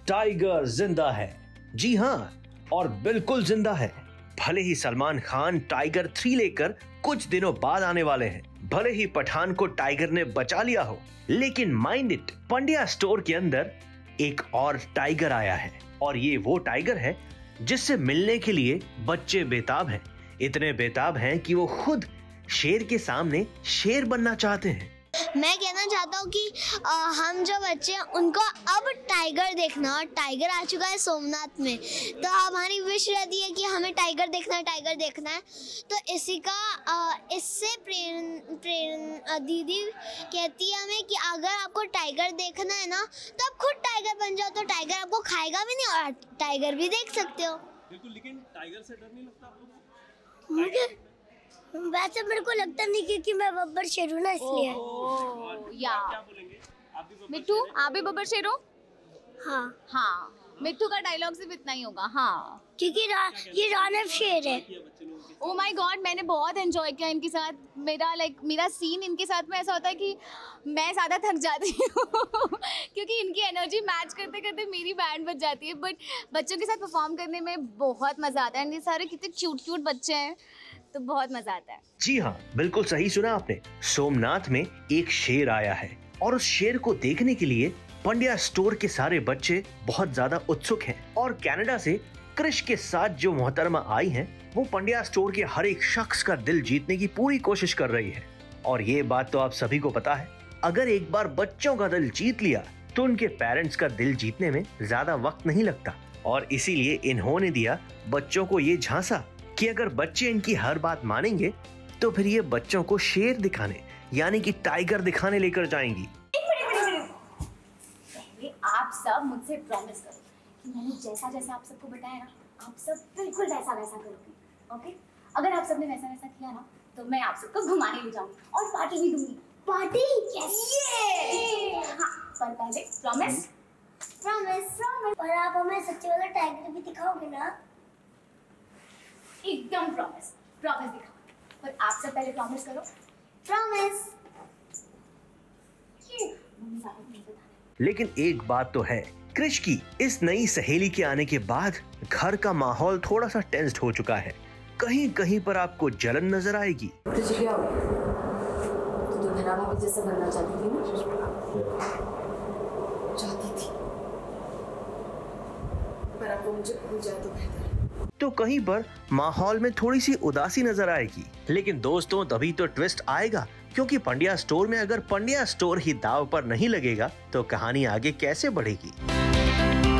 Tiger जिंदा है। जी हाँ, और बिल्कुल जिंदा है। भले ही सलमान खान टाइगर 3 लेकर कुछ दिनों बाद आने वाले हैं, भले ही पठान को टाइगर ने बचा लिया हो, लेकिन माइंड इट, पंड्या स्टोर के अंदर एक और टाइगर आया है। और ये वो टाइगर है जिससे मिलने के लिए बच्चे बेताब हैं। इतने बेताब हैं कि वो खुद शेर के सामने शेर बनना चाहते हैं। मैं कहना चाहता हूँ कि हम जो बच्चे हैं उनको अब टाइगर देखना, और टाइगर आ चुका है सोमनाथ में, तो हमारी विश रहती है कि हमें टाइगर देखना है, टाइगर देखना है। तो इसी का इससे प्रेरणा दीदी कहती है हमें कि अगर आपको टाइगर देखना है ना तो आप खुद टाइगर बन जाओ, तो टाइगर आपको खाएगा भी नहीं और टाइगर भी देख सकते हो। बिल्कुल, लेकिन टाइगर से डर नहीं लगता आप लोगों को? मुझे वैसे मेरे को लगता नहीं क्योंकि मैं बब्बर शेर हूँ ना, इसलिए। क्या बोलेंगे? आप भी मिट्टू, आप भी बब्बर शेर हो? हाँ हाँ, मिट्टू का डायलॉग सिर्फ इतना ही होगा। हाँ, क्योंकि ये रानव शेर है। ओ माय गॉड, मैंने बहुत एंजॉय किया इनके साथ। मेरा सीन इनके साथ में ऐसा होता है कि मैं ज़्यादा थक जाती हूँ क्योंकि इनकी एनर्जी मैच करते करते मेरी बैंड बज जाती है। बट बच्चों के साथ परफॉर्म करने में बहुत मज़ा आता है। ये सारे कितने क्यूट बच्चे हैं, तो बहुत मज़ा आता है। जी हाँ, बिल्कुल सही सुना आपने। सोमनाथ में एक शेर आया है और उस शेर को देखने के लिए पंड्या स्टोर के सारे बच्चे बहुत ज्यादा उत्सुक हैं। और कनाडा से क्रिश के साथ जो मोहतरमा आई हैं, वो पंड्या स्टोर के हर एक शख्स का दिल जीतने की पूरी कोशिश कर रही है। और ये बात तो आप सभी को पता है, अगर एक बार बच्चों का दिल जीत लिया तो उनके पेरेंट्स का दिल जीतने में ज्यादा वक्त नहीं लगता। और इसीलिए इन्होंने दिया बच्चों को ये झांसा कि अगर बच्चे इनकी हर बात मानेंगे तो फिर ये बच्चों को शेर दिखाने, यानी कि टाइगर दिखाने लेकर जाएंगी। आप सब मुझसे प्रॉमिस करो कि मैंने जैसा जैसा आप सबको बताया ना, आप सब बिल्कुल वैसा वैसा करोगे। ओके? अगर आप सबने वैसा वैसा किया ना तो मैं आप सबको घुमाने ले जाऊंगी और पार्टी भी दूंगी। पार्टी? यस! हाँ, पर पहले प्रॉमिस। और आप हमें सच्चे वाला टाइगर भी दिखाओगे ना? एकदम प्रॉमिस दिखाओ। पर आप सब पहले प्रॉमिस करो। प्रॉमिस। लेकिन एक बात तो है, क्रिश की इस नई सहेली के आने के बाद घर का माहौल थोड़ा सा टेंस्ड हो चुका है। कहीं कहीं पर आपको जलन नजर आएगी। जैसे बनना चाहती थी पर अब वो मुझे भूल जाए तो बेहतर है। तो कहीं पर माहौल में थोड़ी सी उदासी नजर आएगी। लेकिन दोस्तों, तभी तो ट्विस्ट आएगा, क्योंकि पंड्या स्टोर में अगर पंड्या स्टोर ही दाव पर नहीं लगेगा तो कहानी आगे कैसे बढ़ेगी।